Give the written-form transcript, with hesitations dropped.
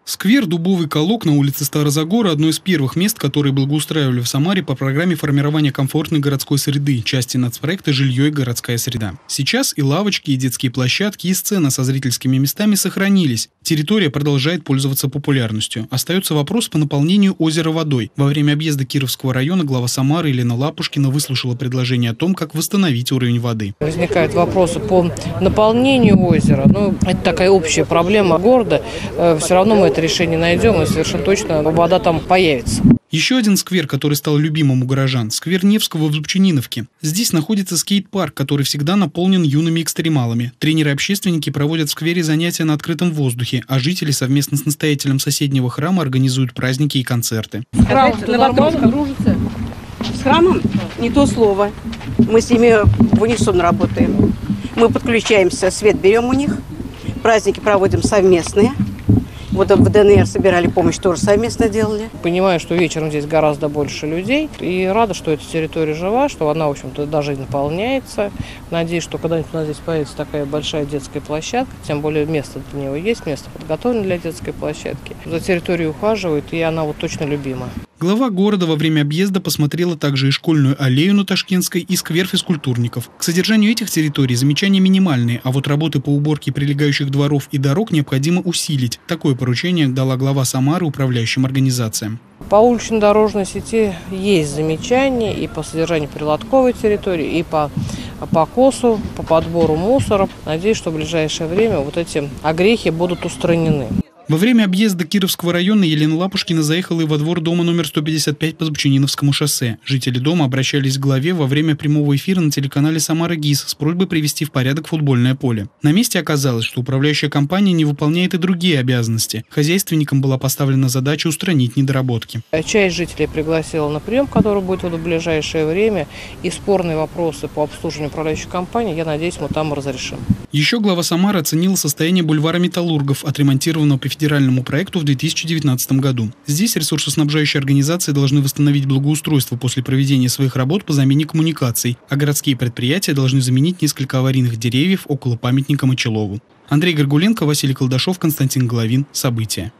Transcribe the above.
Сквер «Дубовый колок» на улице Старозагора – одно из первых мест, которые благоустраивали в Самаре по программе формирования комфортной городской среды, части нацпроекта «Жилье и городская среда». Сейчас и лавочки, и детские площадки, и сцена со зрительскими местами сохранились. Территория продолжает пользоваться популярностью. Остается вопрос по наполнению озера водой. Во время объезда Кировского района глава Самары Елена Лапушкина выслушала предложение о том, как восстановить уровень воды. Возникают вопросы по наполнению озера. Это такая общая проблема города. Все равно мы это решение найдем, и совершенно точно вода там появится. Еще один сквер, который стал любимым у горожан – сквер Невского в Зубчининовке. Здесь находится скейт-парк, который всегда наполнен юными экстремалами. Тренеры-общественники проводят в сквере занятия на открытом воздухе, а жители совместно с настоятелем соседнего храма организуют праздники и концерты. Храм нормально дружится. С храмом не то слово. Мы с ними в унисон работаем. Мы подключаемся, свет берем у них, праздники проводим совместные. Вот в ДНР собирали помощь, тоже совместно делали. Понимаю, что вечером здесь гораздо больше людей. И рада, что эта территория жива, что она, в общем-то, даже и наполняется. Надеюсь, что когда-нибудь у нас здесь появится такая большая детская площадка. Тем более место для нее есть, место подготовлено для детской площадки. За территорией ухаживают, и она вот точно любима. Глава города во время объезда посмотрела также и школьную аллею на Ташкентской, и сквер физкультурников. К содержанию этих территорий замечания минимальные, а вот работы по уборке прилегающих дворов и дорог необходимо усилить. Такое поручение дала глава Самары управляющим организациям. По улично-дорожной сети есть замечания и по содержанию прилотковой территории, и по покосу, по подбору мусора. Надеюсь, что в ближайшее время вот эти огрехи будут устранены. Во время объезда Кировского района Елена Лапушкина заехала и во двор дома номер 155 по Зубчининовскому шоссе. Жители дома обращались к главе во время прямого эфира на телеканале «Самара ГИС» с просьбой привести в порядок футбольное поле. На месте оказалось, что управляющая компания не выполняет и другие обязанности. Хозяйственникам была поставлена задача устранить недоработки. Часть жителей пригласила на прием, который будет в ближайшее время, и спорные вопросы по обслуживанию управляющей компании, я надеюсь, мы там разрешим. Еще глава Самары оценила состояние бульвара Металлургов, отремонтированного по федеральному проекту в 2019 году. Здесь ресурсоснабжающие организации должны восстановить благоустройство после проведения своих работ по замене коммуникаций, а городские предприятия должны заменить несколько аварийных деревьев около памятника Мочилову. Андрей Горгуленко, Василий Колдашов, Константин Головин. События.